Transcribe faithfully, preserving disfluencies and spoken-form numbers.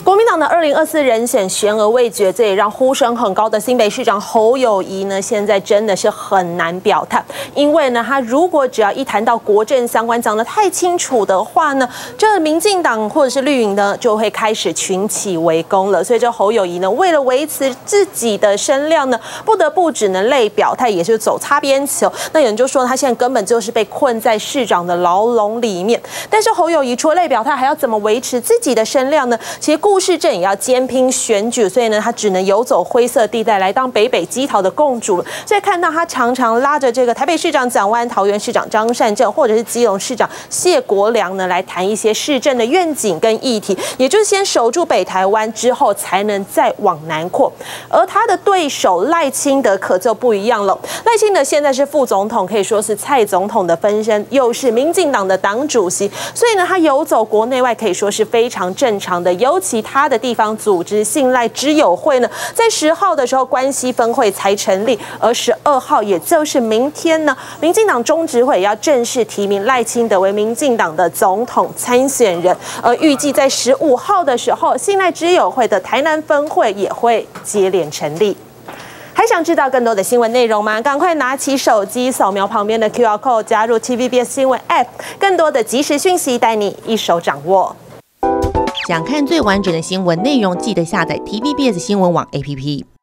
国民党的二零二四人选悬而未决，这也让呼声很高的新北市长侯友宜呢，现在真的是很难表态。因为呢，他如果只要一谈到国政相关讲得太清楚的话呢，这民进党或者是绿营呢，就会开始群起围攻了。所以这侯友宜呢，为了维持自己的声量呢，不得不只能类表态，也就是走擦边球。那有人就说他现在根本就是被困在市长的牢笼里面。但是侯友宜除了类表态，还要怎么维持自己的声量呢？其实故市镇也要兼拼选举，所以呢，他只能游走灰色地带来当北北基桃的共主了。所以看到他常常拉着这个台北市长蒋万、桃园市长张善政，或者是基隆市长谢国良呢，来谈一些市政的愿景跟议题，也就是先守住北台湾，之后才能再往南扩。而他的对手赖清德可就不一样了。赖清德现在是副总统，可以说是蔡总统的分身，又是民进党的党主席，所以呢，他游走国内外可以说是非常正常的。尤其他的地方组织信赖之友会呢，在十号的时候关系分会才成立，而十二号也就是明天呢，民进党中执会也要正式提名赖清德为民进党的总统参选人，而预计在十五号的时候，信赖之友会的台南分会也会接连成立。还想知道更多的新闻内容吗？赶快拿起手机扫描旁边的 Q R code， 加入 T V B S 新闻 App， 更多的即时讯息带你一手掌握。 想看最完整的新闻内容，记得下载 T V B S 新闻网 A P P。